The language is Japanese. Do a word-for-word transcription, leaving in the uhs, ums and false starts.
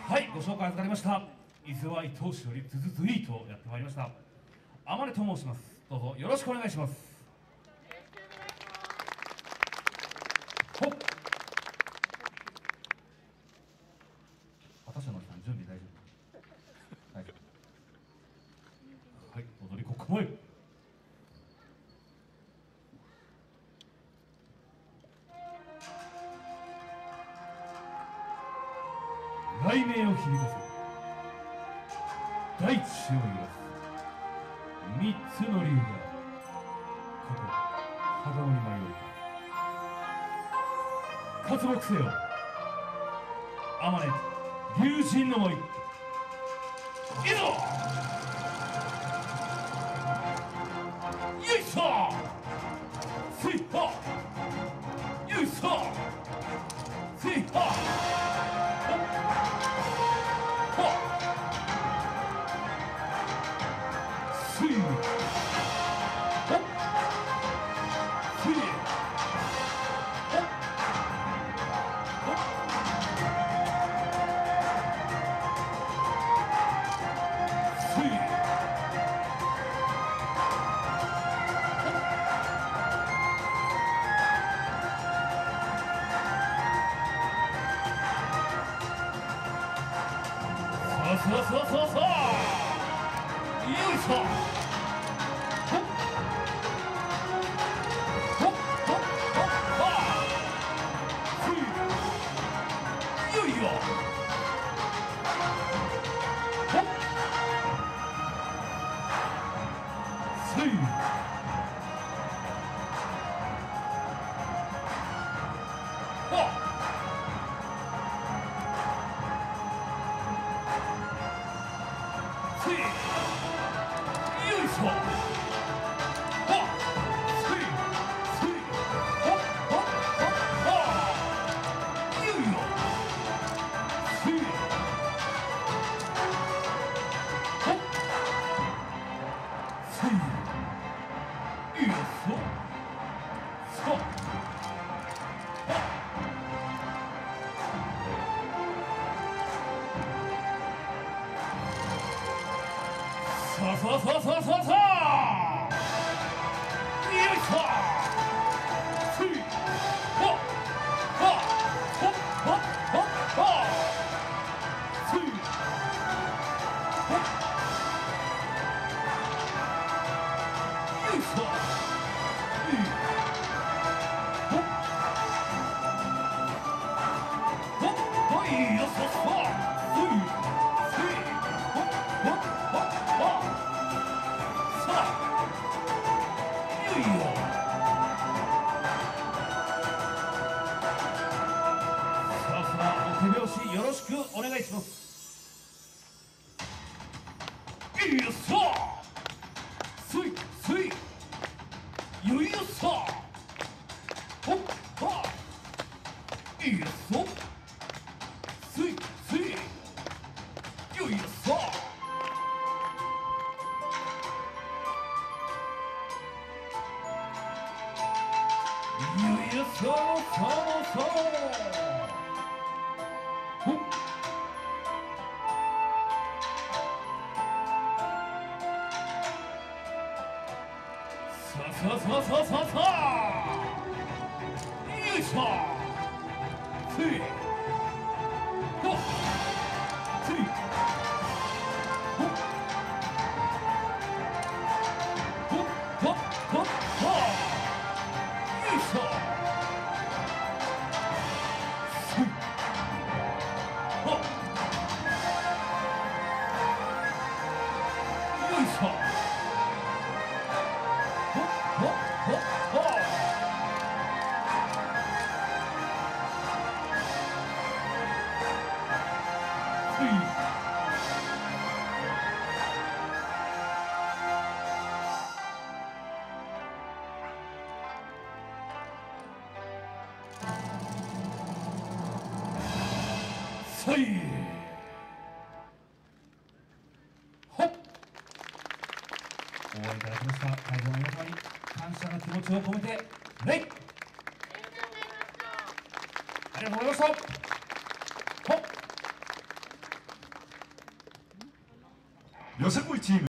はい、ご紹介預かりました伊勢湾投手よりズズズイーとやってまいりました天音と申します。どうぞよろしくお願いします。ほっ、私のさん準備大丈夫？大丈夫。はい、踊り子こもえ。雷鳴を響かせ大地を揺らす三つの竜がここ肌尾に舞い降りた。活木せよ天音龍神の舞い、いざよいしょせいはよいしょせいはさあさあさあさあよいしょほっほっほっほっはふいよいよほっせいはっせいよいしょはっせいせいほっほっほっはよいよせいほっせいよいしょさっさあさあさあさあさあさあよいしょせいはっはっほっほっほっはせいほっよいしょせいほっほっほいよそそせいせいほっほっほっはさあよいよさあさあお手拍子よろしくお願いします。いいよさせいせいよいよさほっはいいよそせいせいよいよさよいよさささほっさあさあさあさあさあさあよいしょせいほっせいほっほっほっほっはよいしょせいほっよいしょほっほっほっはせいせいほっ応援いただきました会場の皆様に感謝の気持ちを込めて礼ありがとうございました。ほっよさこいチーム